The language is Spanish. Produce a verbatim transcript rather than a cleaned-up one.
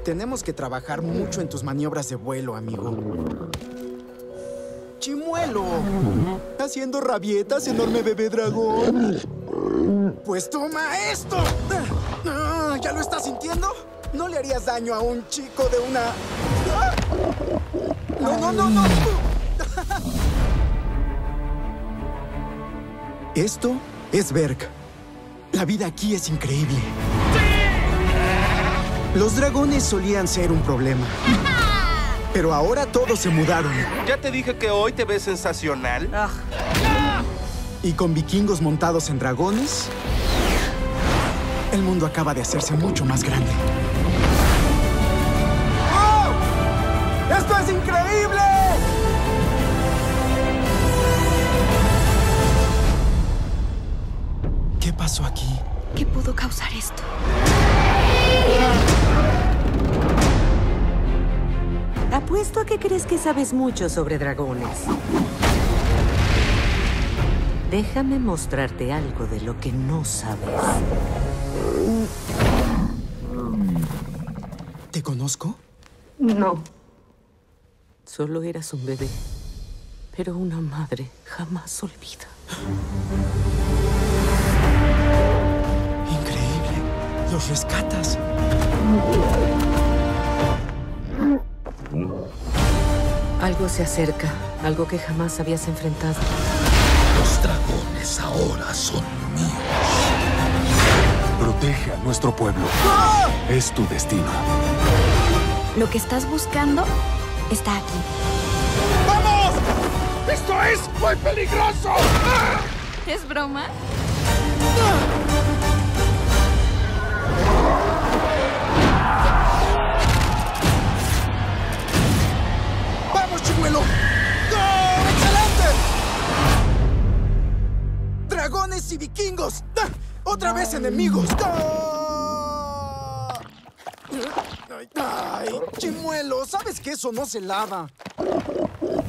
Tenemos que trabajar mucho en tus maniobras de vuelo, amigo. ¡Chimuelo! ¿Haciendo rabietas, enorme bebé dragón? ¡Pues toma esto! Ah, ¿ya lo estás sintiendo? ¿No le harías daño a un chico de una... ¡Ah! ¡No, no, no, no! Esto es Berk. La vida aquí es increíble. Los dragones solían ser un problema. Pero ahora todos se mudaron. Ya te dije que hoy te ves sensacional. Ah. Y con vikingos montados en dragones, el mundo acaba de hacerse mucho más grande. ¡Oh! ¡Esto es increíble! ¿Qué pasó aquí? ¿Qué pudo causar esto? Apuesto a que crees que sabes mucho sobre dragones. Déjame mostrarte algo de lo que no sabes. ¿Te conozco? No. Solo eras un bebé. Pero una madre jamás olvida. Increíble. Los rescatas. Algo se acerca. Algo que jamás habías enfrentado. Los dragones ahora son míos. Protege a nuestro pueblo. ¡Ah! Es tu destino. Lo que estás buscando está aquí. ¡Vamos! ¡Esto es muy peligroso! ¿Es broma? ¡Vamos, chimuelo! ¡Oh, excelente! ¡Dragones y vikingos! ¡Ah! ¡Otra vez enemigos! ¡Ah! ¡Ay, ay! ¡Chimuelo! ¿Sabes que eso no se lava?